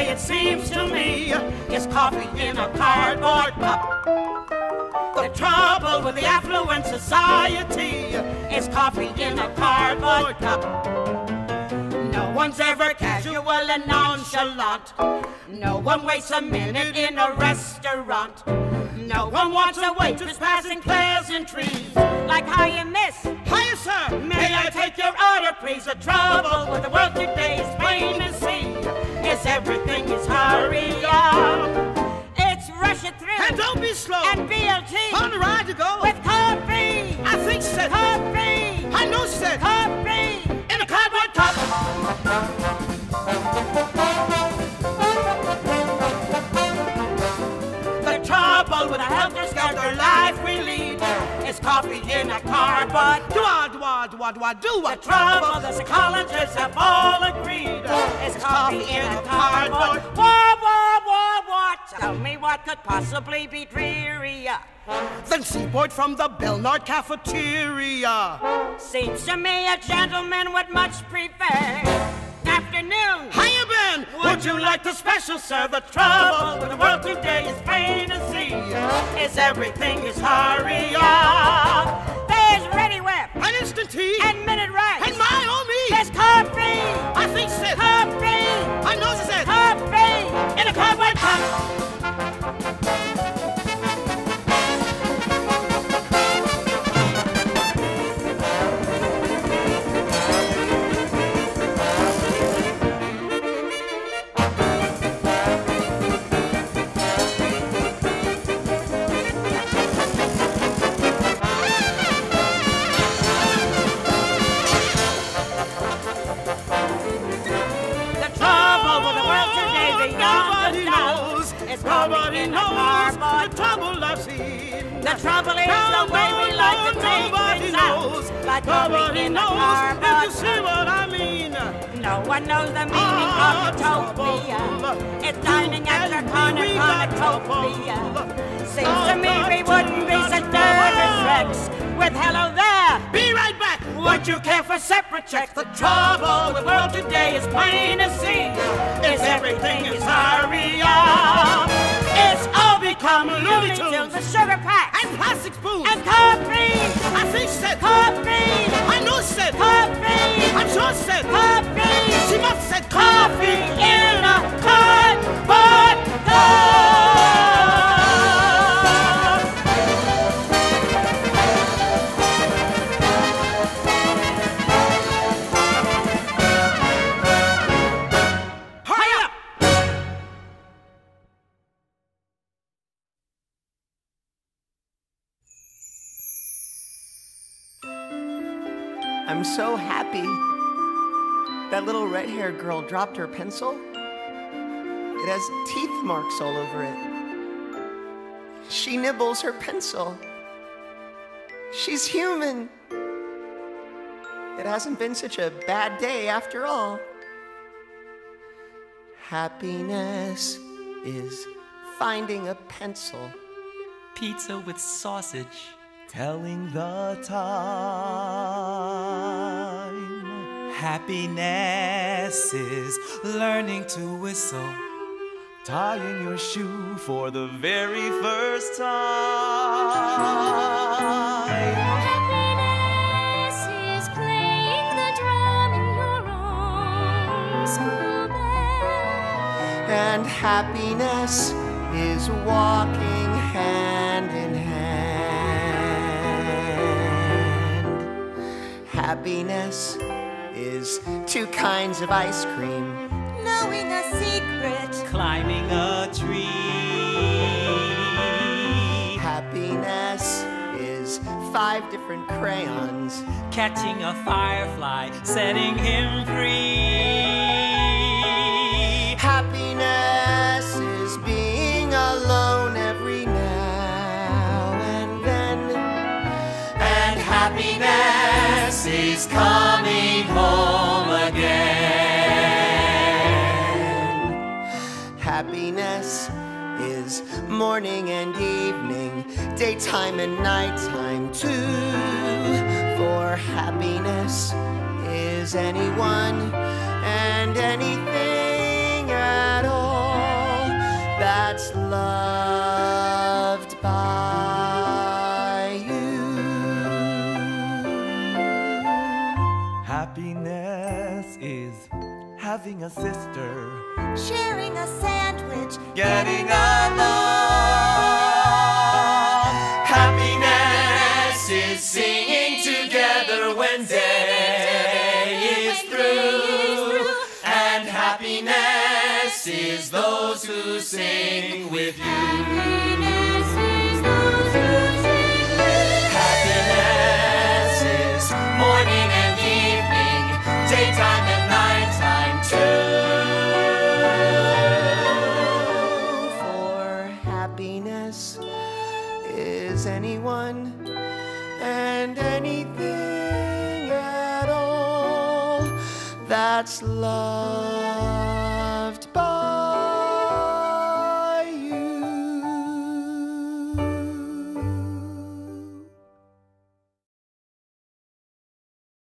day, it seems to me, is coffee in a cardboard cup. The trouble with the affluent society is coffee in a cardboard cup. No one's ever casual and nonchalant. No one waits a minute in a restaurant. No one wants a waitress passing pleasantries like, "Hiya, miss." "Hiya, sir. May I take your order, please?" The trouble with the world today is plain to see, is everything is hurry up. It's rush it through. And don't be slow. And BLT. On the ride to go. With coffee. I think she said coffee. I know she said coffee. In a cardboard cup. The trouble with a helter-skelter life we lead is coffee in a cardboard. Do. The trouble the psychologists have all agreed is coffee in a cardboard. What? Tell me what could possibly be drearier than seaboard from the Belnard cafeteria. Seems to me a gentleman would much prefer afternoon. Hiya, Ben. Would you like the special, sir? The trouble with the world today is plain to see, is everything is hurry up. There's Ready Whip, and Instant Tea, and Minute Rice, and my own me. There's coffee. I think she said coffee. I know she said coffee in a cardboard cup. Nobody knows the trouble I've seen. The trouble is the way we like to take things out. Like nobody knows if you see what I mean. No one knows the meaning of utopia. It's dining at your cornucopia. Seems to me we wouldn't be such nervous wrecks with hello there. Be right back. Would you care for separate checks? The trouble with the world today is plain to see, is everything is hurry up. It's all become Looney Tunes, the sugar pack, and plastic spoons, and coffee. I think she said coffee. I know she said coffee. I'm sure she said coffee. She must have said coffee in a cardboard cup. I'm so happy. That little red-haired girl dropped her pencil. It has teeth marks all over it. She nibbles her pencil. She's human. It hasn't been such a bad day after all. Happiness is finding a pencil. Pizza with sausage, telling the time. Happiness is learning to whistle, tying your shoe for the very first time. Happiness is playing the drum in your own school band. And happiness is walking hand in hand. Happiness is 2 kinds of ice cream, Knowing a secret, climbing a tree. Happiness is 5 different crayons, Catching a firefly, setting him free. happiness is being alone every now and then. And happiness is coming home again. Happiness is morning and evening, daytime and nighttime too. For happiness is anyone and anything at all. loved by you. Happiness is having a sister, Sharing a sandwich, getting along. Happiness is singing together when day is through. And happiness is those who sing with you. Happiness is morning and evening, daytime and nighttime too. For happiness is anyone and anything at all that's love.